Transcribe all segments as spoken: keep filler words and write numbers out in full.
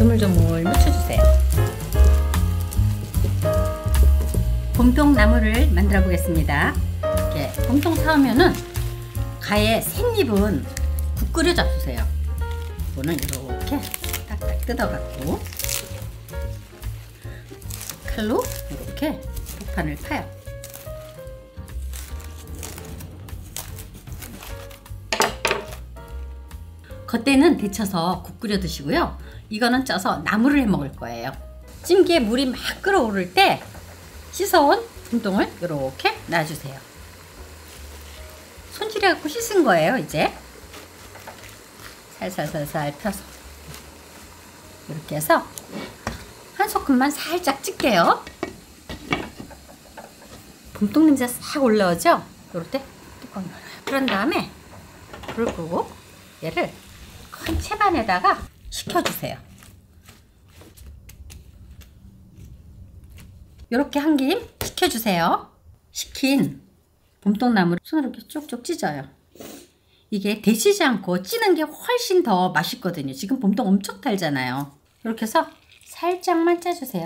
조물조물 묻혀주세요. 봄동나물을 만들어 보겠습니다. 이렇게 봄동 사오면은 가에 샌잎은 국 끓여 잡수세요. 이거는 이렇게 딱딱 뜯어갖고 칼로 이렇게 복판을 파요. 겉에는 데쳐서 국 끓여 드시고요. 이거는 쪄서 나물을 해 먹을 거예요. 찜기에 물이 막 끓어오를 때 씻어온 봄동을 이렇게 놔주세요. 손질해 갖고 씻은 거예요. 이제 살살살살 펴서 이렇게 해서 한 소끔만 살짝 찔게요. 봄동 냄새 싹 올라오죠? 이럴 때 뚜껑 열어요. 그런 다음에 불을 끄고 얘를 큰 채반에다가 식혀주세요. 이렇게 한 김 식혀주세요. 식힌 봄동나물을 손으로 이렇게 쭉쭉 찢어요. 이게 데치지 않고 찌는 게 훨씬 더 맛있거든요. 지금 봄동 엄청 달잖아요. 이렇게 해서 살짝만 짜주세요.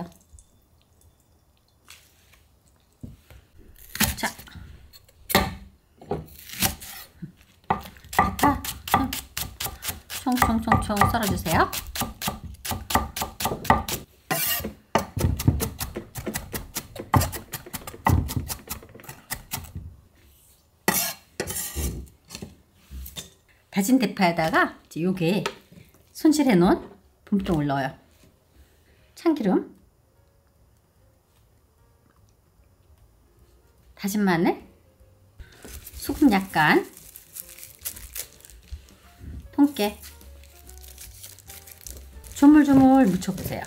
자, 다 총총총총 썰어주세요. 다진 대파에다가 이제 요게 손질해 놓은 봄동을 넣어요. 참기름, 다진 마늘, 소금 약간, 통깨, 조물조물 묻혀보세요.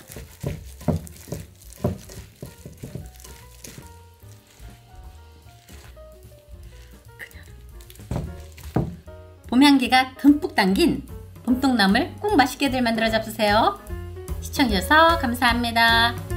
봄 향기가 듬뿍 담긴 봄동나물 꼭 맛있게들 만들어 잡수세요. 시청해주셔서 감사합니다.